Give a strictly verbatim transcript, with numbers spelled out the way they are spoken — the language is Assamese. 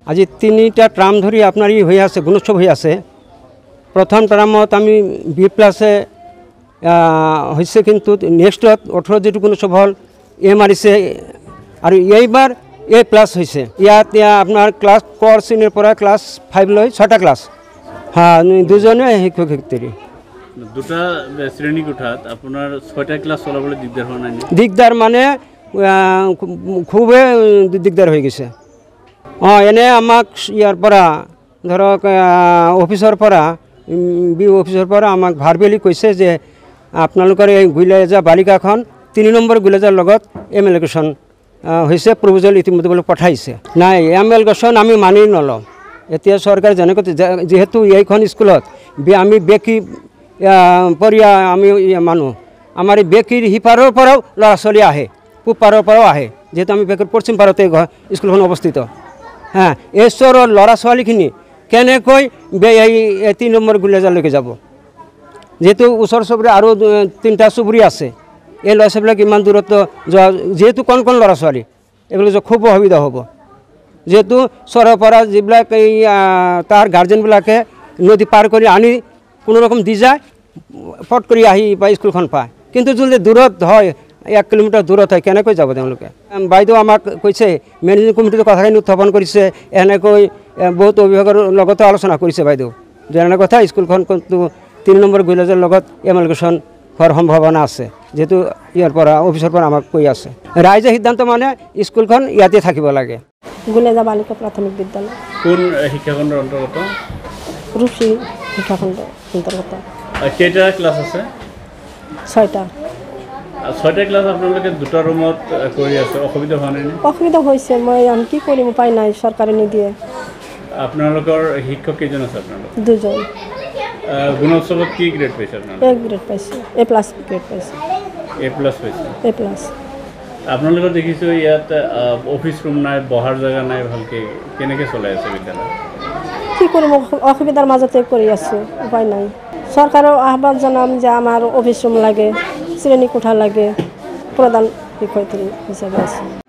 আজি তিনিটা ট্ৰাম ধৰি আপোনাৰ ই হৈ আছে গুণোৎসৱ হৈ আছে। প্ৰথম ট্ৰামত আমি বি প্লাছে হৈছে, কিন্তু নেক্সটত ওঠৰ যিটো গুণোৎসৱ হ'ল এ মাৰিছে আৰু এইবাৰ এ প্লাছ হৈছে। ইয়াত আপোনাৰ ক্লাছ কৰ শ্ৰেণীৰ পৰা ক্লাছ ফাইভলৈ ছটা ক্লাছ, হ্যাঁ দুজনে শিক্ষক শিক্ষয়িত্ৰী। দুটা শ্ৰেণী কোঠাত আপোনাৰ ছয়টা ক্লাছ চলাবলৈ দিগদাৰ হোৱা নাই? দিগদাৰ মানে খুবেই দিগদাৰ হৈ গৈছে। অঁ এনে আমাক ইয়াৰ পৰা ধৰক অফিচৰ পৰা বি অফিচৰ পৰা আমাক ভাৰ্বেলি কৈছে যে আপোনালোকৰ এই গুইলাজা বালিকাখন তিনি নম্বৰ গুইলাজাৰ লগত এম এল গেশ্যন হৈছে, প্ৰপ'জেল ইতিমধ্যে বোলে পঠাইছে। নাই এম এল গেশ্যন আমি মানি নলওঁ। এতিয়া চৰকাৰে যেনেকৈ যিহেতু এইখন স্কুলত আমি বেকি পৰিয়া আমি মানুহ, আমাৰ এই বেকিৰ সিপাৰৰ পৰাও ল'ৰা ছোৱালী আহে, পূব পাৰৰ পৰাও আহে, যিহেতু আমি বেকিৰ পশ্চিম পাৰতে স্কুলখন অৱস্থিত। হ্যাঁ এই চৰৰ ল'ৰা ছোৱালীখিনি কেনেকৈ এই তিনি নম্বৰ গুইলাজালৈকে যাব, যেহেতু ওচৰ চুবুৰীয়া আৰু তিনিটা চুবুৰী আছে। এই ল'ৰা ছোৱালীবিলাক ইমান দূৰত্ব যোৱা, যিহেতু কণ কণ ল'ৰা ছোৱালী এইবিলাক খুব অসুবিধা হ'ব। যেহেতু চৰৰ পৰা যিবিলাক এই তাৰ গাৰ্জেনবিলাকে নদী পাৰ কৰি আনি কোনো ৰকম দি যায়, ফট কৰি আহি বা স্কুলখন পায়, কিন্তু যদি দূৰত হয় এক কিলোমিটাৰ দূৰত হয় কেনেকৈ যাব তেওঁলোকে। বাইদেউ আমাক কৈছে, মেনেজিং কমিটিৰ কথাখিনি উত্থাপন কৰিছে, এনেকৈ বহুত অভিভাৱকৰ লগতো আলোচনা কৰিছে বাইদেউ যে এনে কথা স্কুলখন কিন্তু তিনি নম্বৰ গুইলাজৰ লগত এম এল গেশ্যন হোৱাৰ সম্ভাৱনা আছে, যিহেতু ইয়াৰ পৰা অফিচৰ পৰা আমাক কৈ আছে। ৰাইজে সিদ্ধান্ত মানে স্কুলখন ইয়াতে থাকিব লাগে। গুইলাজা বালিকা প্ৰাথমিক বিদ্যালয় কোন শিক্ষাখণ্ডৰ অন্তৰ্গত? ৰূপসী শিক্ষাখণ্ডৰ অন্তৰ্গত। কেইটা ক্লাছ আছে? ছয়টা। ছয়টা ক্লাছ আপোনালোকে দুটা ৰুমত কৰি আছে, অসুবিধা হোৱা নাই? অসুবিধা হৈছে, মই আমি কি কৰিম, উপায় নাই, চৰকাৰে নিদিয়ে। আপোনালোকৰ শিক্ষক কেইজন আছে? আপোনালোক দুজন। গুণোৎসৱত কি গ্ৰেড পাইছে আপোনালোকে? এ গ্ৰেড পাইছে, এ প্লাছ গ্ৰেড পাইছে। এ প্লাছ পাইছে? A plus. আপোনালোকৰ দেখিছোঁ ইয়াত অফিচ ৰুম নাই, বহাৰ জেগা নাই, ভালকৈ কেনেকৈ চলাই আছে বিদ্যালয়? কি কৰিম, অসুবিধাৰ মাজতে কৰি আছোঁ, উপায় নাই। চৰকাৰৰ আহ্বান জনাম যে আমাৰ অফিচ ৰুম লাগে, শ্ৰেণী কোঠা লাগে, প্ৰধান শিক্ষয়িত্ৰী হিচাপে আছে।